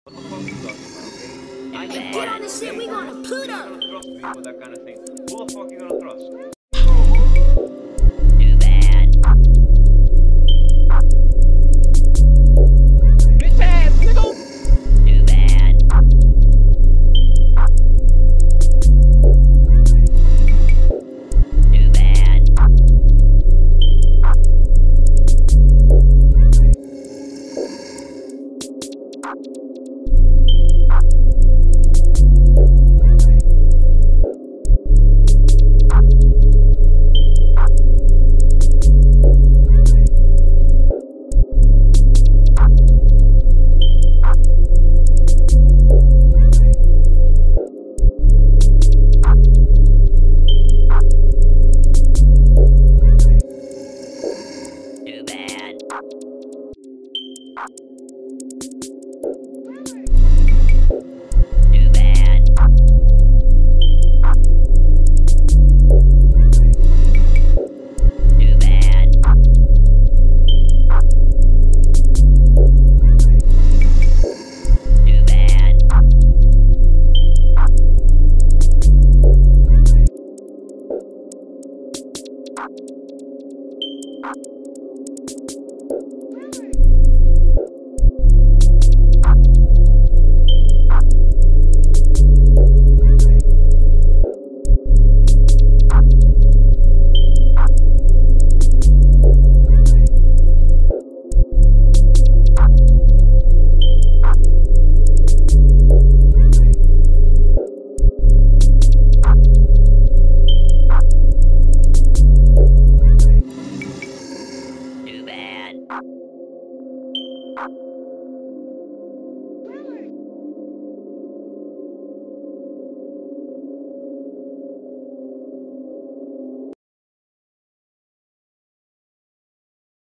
What the fuck you talking about, okay? Get on the shit, we going to Pluto! You're gonna trust me with that kind of thing. Who the fuck you gonna trust?